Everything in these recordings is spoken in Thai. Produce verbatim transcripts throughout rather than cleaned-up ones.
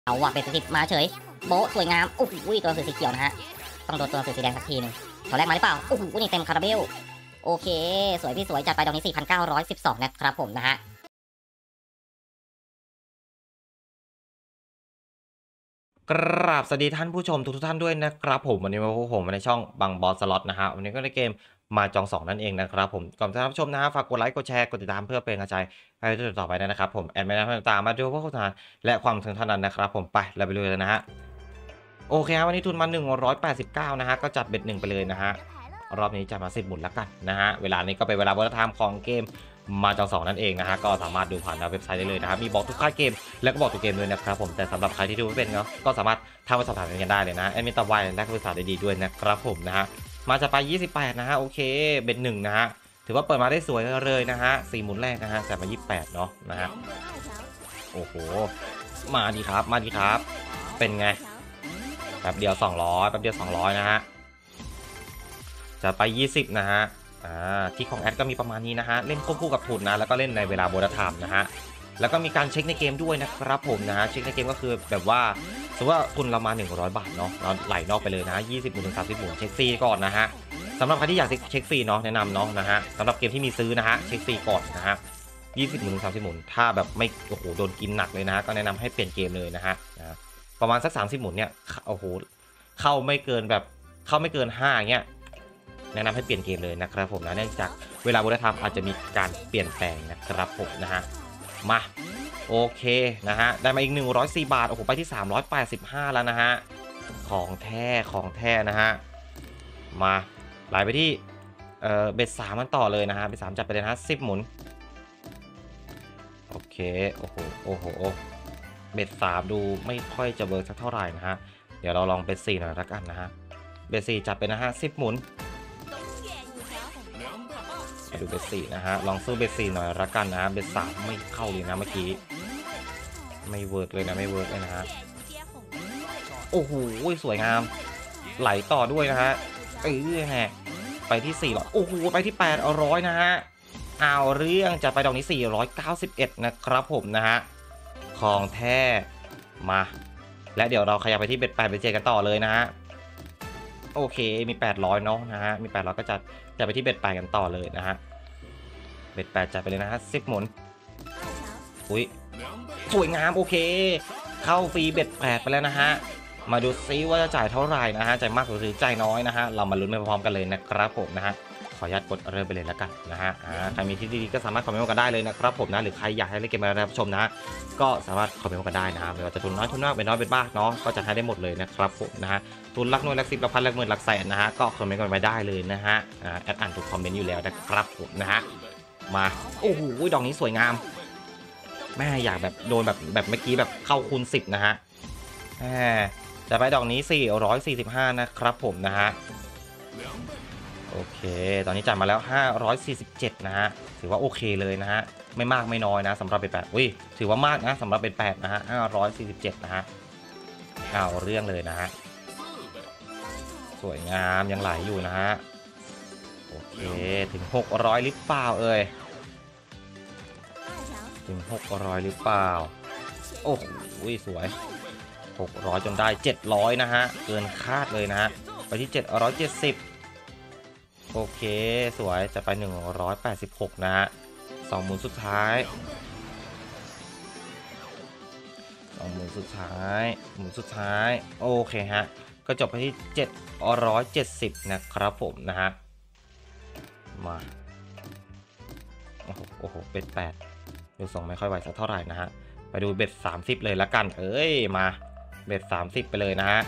เอาว่ะเป็นสิบมาเฉยโบ๊ะสวยงามโอ้โหตัวสือสีเขียวนะฮะต้องโดนตัวสือสีแดงสักทีนึงตัวแรกมาหรือเปล่าโอ้โหนี่เต็มคาราเบลโอเคสวยพี่สวยจัดไปดอกนี้ สี่พันเก้าร้อยสิบสอง นะครับผมนะฮะกราบสวัสดีท่านผู้ชมทุกท่านด้วยนะครับผมวันนี้มาพบผมในช่องบังบอสสล็อตนะฮะวันนี้ก็ในเกมมาจองสองนั่นเองนะครับผมก่อนจะรับชมนะฮะฝากกดไลค์กดแชร์กดติดตามเพื่อเป็นกำลังใจให้ทุกต่อไปนะครับผมแอดมินต่างๆมาดูพวกโฆษณาและความถึงเท่านั้นนะครับผมไปเราไปดูเลยนะฮะโอเคครับวันนี้ทุนมาหนึ่งร้อยแปดสิบเก้านะฮะก็จัดเบ็ดหนึ่งไปเลยนะฮะรอบนี้จัดมาสิบหมุนแล้วกันนะฮะเวลานี้ก็เป็นเวลาวัฒนธรรมของเกมมาจองสองนั่นเองนะฮะก็สามารถดูผ่านเว็บไซต์ได้เลยนะครับมีบอกทุกค่ายเกมแล้วก็บอกทุกเกมด้วยนะครับผมแต่สำหรับใครที่ดูไม่เป็นเนาะก็สามารถทำมาสอบถามกันได้เลยนะแอดมินตอบไวและก็ภาษาได้ดีด้วยนะครับผมนะฮะมาจะไปยี่สิบแปดนะฮะโอเคเบ็ดหนึ่งนะฮะถือว่าเปิดมาได้สวยเลยนะฮะสี่หมุนแรกนะฮะแต่มายี่สิบแปดเนาะนะฮะโอ้โหมาดีครับมาดีครับเป็นไงแป๊บเดียวสองร้อยแป๊บเดียวสองร้อยนะฮะจะไปยี่สิบนะฮะอ่าที่ของแอดก็มีประมาณนี้นะฮะเล่นควบคู่กับทุนนะแล้วก็เล่นในเวลาโบนัสไทม์นะฮะแล้วก็มีการเช็คในเกมด้วยนะครับผมนะฮะเช็คในเกมก็คือแบบว่าสมมติว่าทุนเรามาหนึ่งร้อยบาทเนาะเราไหลนอกไปเลยนะยี่สิบหมุนถึงสามสิบหมุนเช็คฟรีก่อนนะฮะสำหรับใครที่อยากเช็คฟรีเนาะแนะนำเนาะนะฮะสำหรับเกมที่มีซื้อนะฮะเช็คฟรีก่อนนะฮะยี่สิบหมุนถึงสามสิบหมุนถ้าแบบไม่โอ้โหโดนกินหนักเลยนะฮะก็แนะนำให้เปลี่ยนเกมเลยนะฮะประมาณสักสามสิบหมุนเนี่ยโอ้โหเข้าไม่เกินแบบเข้าไม่เกินห้าเงี้ยแนะนำให้เปลี่ยนเกมเลยนะครับผมนะเนื่องจากเวลาบุรธรรมอาจจะมีการเปลี่ยนแปลงนะครับผมนะฮะมาโอเคนะฮะได้มาอีกหนึ่งร้อยสี่บาทโอ้โหไปที่สามร้อยแปดสิบห้าแล้วนะฮะของแท้ของแท้นะฮะมาไหลไปที่เอ่อเบ็ดสามมันต่อเลยนะฮะเบ็ดสามจัดไปเลยนะสิบหมุนโอเคโอ้โหโอ้โหเบ็ดสามดูไม่ค่อยจะเวิร์กสักเท่าไหร่นะฮะเดี๋ยวเราลองเบ็ดสี่หน่อยละกันนะฮะเบ็ดสี่จัดไปนะฮะสิบหมุนดูเบสสี่นะฮะลองสู้เบสสี่หน่อยละกันนะเบสสามไม่เข้าเลยนะเมื่อกี้ไม่เวิร์กเลยนะไม่เวิร์กเลยนะฮะโอ้โหสวยงามไหลต่อด้วยนะฮะเออฮะไปที่สี่ร้อยโอ้โหไปที่แปดร้อยนะฮะเอาเรื่องจะไปดอกนี้สี่ร้อยเก้าสิบเอ็ดนะครับผมนะฮะของแท้มาและเดี๋ยวเราขยับไปที่เบ็ดแปดเบ็ดเจ็ดกันต่อเลยนะฮะโอเคมีแปดร้อยเนาะนะฮะมีแปดร้อยก็จะจะไปที่เบ็ดแปดกันต่อเลยนะฮะเบ็ดแปดจัดไปเลยนะฮะสิบหมุนอุ้ยสวยงามโอเคเข้าฟรีเบ็ดแปดไปแล้วนะฮะมาดูซิว่าจะจ่ายเท่าไหร่นะฮะจ่ายมากหรือจ่ายน้อยนะฮะเรามาลุ้นไปพร้อมกันเลยนะครับผมนะฮะขออนุญาตกดเริ่มไปเลยแล้วกันนะฮะใครมีที่ดีก็สามารถคอมเมนต์กันได้เลยนะครับผมนะหรือใครอยากให้เล่นเกมอะไรรับชมนะก็สามารถคอมเมนต์กันได้นะไม่ว่าจะทุนน้อยทุนมากเป็นน้อยเป็นมากเนาะก็จะให้ได้หมดเลยนะครับผมนะฮะทุนหลักหน่วยหลักสิบหลักพันหลักหมื่นหลักแสนนะฮะก็คอมเมนต์กันไว้ได้เลยนะฮะแอดอ่านทุกคอมเมนต์อยู่แล้วนะครับผมนะฮะมาโอ้โหดอกนี้สวยงามแม่อยากแบบโดนแบบแบบเมื่อกี้แบบเข้าคูณสิบนะฮะแหมจะไปดอกนี้สี่ร้อยสี่สิบห้านะครับผมนะฮะโอเคตอนนี้จ่ายมาแล้วห้าร้อยสี่สิบเจ็ดนะฮะถือว่าโอเคเลยนะฮะไม่มากไม่น้อยนะสำหรับเป็นแปดอุ้ยถือว่ามากนะสำหรับเป็นแปดนะฮะห้าร้อยสี่สิบเจ็ดนะฮะเอาเรื่องเลยนะฮะสวยงามยังไหลอยู่นะฮะโอเคถึงหกร้อยหรือเปล่าเอ่ยถึงหกร้อยหรือเปล่าโอ้โหสวยหกร้อยจนได้เจ็ดร้อยนะฮะเกินคาดเลยนะฮะไปที่เจ็ดร้อยเจ็ดสิบโอเคสวยจะไปหนึ่งร้อยแปดสิบหกนะฮะสองหมุนสุดท้ายสองหมุนสุดท้ายหมุนสุดท้ายโอเคฮะก็จบไปที่เจ็ดร้อยเจ็ดสิบนะครับผมนะฮะมาโอ้โหโอ้โหเบ็ดแปดดูส่งไม่ค่อยไหวสักเท่าไหร่นะฮะไปดูเบ็ดสามสิบเลยละกันเอ้ยมาเบ็ดสามสิบไปเลยนะฮะ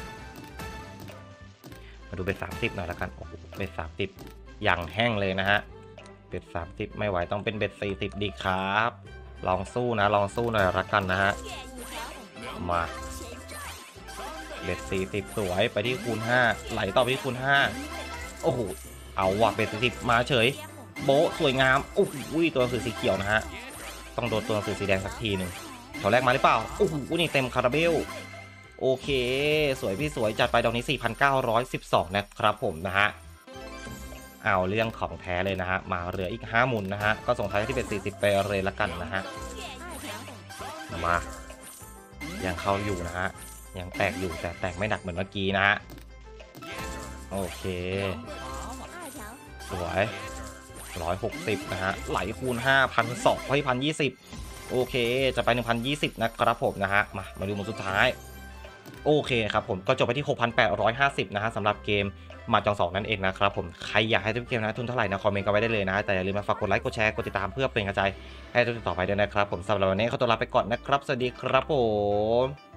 มาดูเบ็ดสามสิบหน่อยละกันโอ้โหเบ็ดสามสิบอย่างแห้งเลยนะฮะเบ็ดสามสิบไม่ไหวต้องเป็นเบ็ดสี่สิบดีครับลองสู้นะลองสู้หน่อยละกันนะฮะมาเบ็ดสี่สิบสวยไปที่คูณห้าไหลต่อไปที่คูณห้าโอ้โหเอาว่ะเบ็ดสี่สิบมาเฉยโบ๊ะสวยงามโอ้โหตัวสือสีเขียวนะฮะต้องโดนตัวสือสีแดงสักทีหนึ่งตัวแรกมาหรือเปล่าโอ้โหนี่เต็มคาราเบลโอเคสวยพี่สวยจัดไปดอกนี้ สี่พันเก้าร้อยสิบสอง นะครับผมนะฮะเอาเรื่องของแท้เลยนะฮะมาเหลืออีกห้าหมุนนะฮะก็ส่งท้ายที่เป็นสี่สิบไปเลยละกันนะฮะมายังเข้าอยู่นะฮะยังแตกอยู่แต่แตกไม่หนักเหมือนเมื่อกี้นะฮะโอเคสวยร้อยหกสิบนะฮะไหลคูณห้าพันสองให้พันยี่สิบโอเคจะไปหนึ่งพันยี่สิบนะครับผมนะฮะมามาดูมุมสุดท้ายโอเคครับผมก็จบไปที่ หกพันแปดร้อยห้าสิบ นะฮะสำหรับเกมมาจองสองนั่นเองนะครับผมใครอยากให้ทุกเกมนะทุนเท่าไหร่นะคอมเมนต์กันไว้ได้เลยนะแต่อย่าลืมมาฝากกดไลค์กดแชร์กดติดตามเพื่อเป็นกำลังใจให้ทุกต่อไปด้วยนะครับผมสำหรับวันนี้ขอตัวลาไปก่อนนะครับสวัสดีครับผม